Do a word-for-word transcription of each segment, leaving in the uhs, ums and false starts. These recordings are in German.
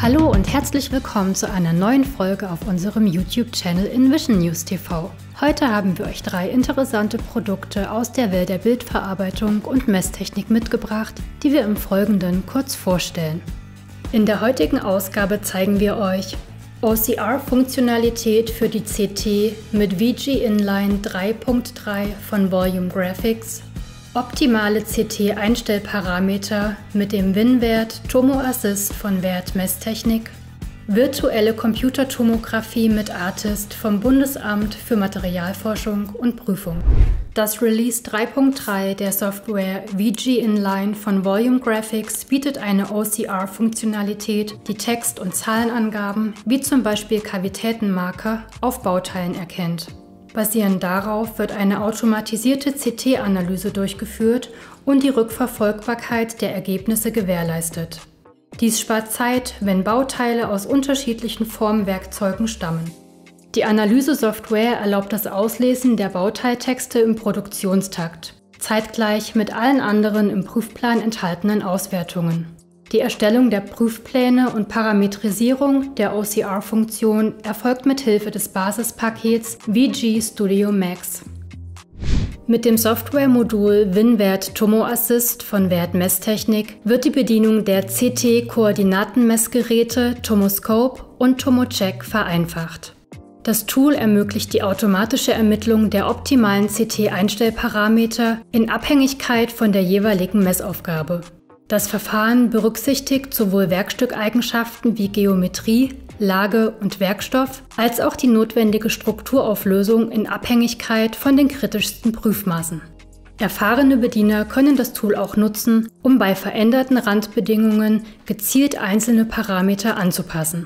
Hallo und herzlich willkommen zu einer neuen Folge auf unserem YouTube-Channel InVision News T V. Heute haben wir euch drei interessante Produkte aus der Welt der Bildverarbeitung und Messtechnik mitgebracht, die wir im Folgenden kurz vorstellen. In der heutigen Ausgabe zeigen wir euch O C R-Funktionalität für die C T mit V G Inline drei Punkt drei von Volume Graphics, optimale C T-Einstellparameter mit dem WinVert Tomo Assist von Vert Messtechnik, virtuelle Computertomographie mit Artist vom Bundesamt für Materialforschung und Prüfung. Das Release drei Punkt drei der Software V G Inline von Volume Graphics bietet eine O C R-Funktionalität, die Text- und Zahlenangaben, wie zum Beispiel Kavitätenmarker, auf Bauteilen erkennt. Basierend darauf wird eine automatisierte C T-Analyse durchgeführt und die Rückverfolgbarkeit der Ergebnisse gewährleistet. Dies spart Zeit, wenn Bauteile aus unterschiedlichen Formwerkzeugen stammen. Die Analysesoftware erlaubt das Auslesen der Bauteiltexte im Produktionstakt, zeitgleich mit allen anderen im Prüfplan enthaltenen Auswertungen. Die Erstellung der Prüfpläne und Parametrisierung der O C R-Funktion erfolgt mit Hilfe des Basispakets V G Studio Max. Mit dem Softwaremodul WinVert Tomo Assist von Vert Messtechnik wird die Bedienung der C T-Koordinatenmessgeräte Tomoscope und Tomocheck vereinfacht. Das Tool ermöglicht die automatische Ermittlung der optimalen C T-Einstellparameter in Abhängigkeit von der jeweiligen Messaufgabe. Das Verfahren berücksichtigt sowohl Werkstückeigenschaften wie Geometrie, Lage und Werkstoff, als auch die notwendige Strukturauflösung in Abhängigkeit von den kritischsten Prüfmaßen. Erfahrene Bediener können das Tool auch nutzen, um bei veränderten Randbedingungen gezielt einzelne Parameter anzupassen.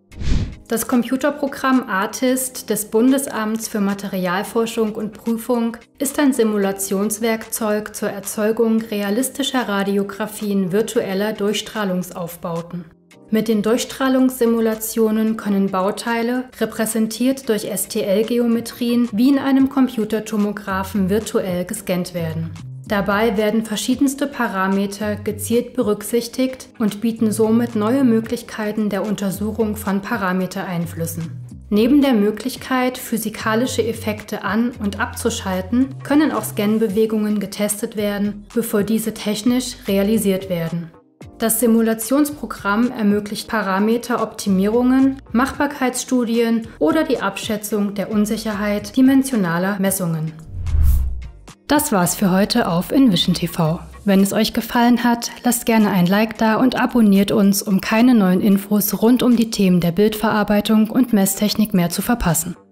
Das Computerprogramm Artist des Bundesamts für Materialforschung und Prüfung ist ein Simulationswerkzeug zur Erzeugung realistischer Radiographien virtueller Durchstrahlungsaufbauten. Mit den Durchstrahlungssimulationen können Bauteile, repräsentiert durch S T L-Geometrien, wie in einem Computertomographen virtuell gescannt werden. Dabei werden verschiedenste Parameter gezielt berücksichtigt und bieten somit neue Möglichkeiten der Untersuchung von Parametereinflüssen. Neben der Möglichkeit, physikalische Effekte an- und abzuschalten, können auch Scanbewegungen getestet werden, bevor diese technisch realisiert werden. Das Simulationsprogramm ermöglicht Parameteroptimierungen, Machbarkeitsstudien oder die Abschätzung der Unsicherheit dimensionaler Messungen. Das war's für heute auf InVision T V. Wenn es euch gefallen hat, lasst gerne ein Like da und abonniert uns, um keine neuen Infos rund um die Themen der Bildverarbeitung und Messtechnik mehr zu verpassen.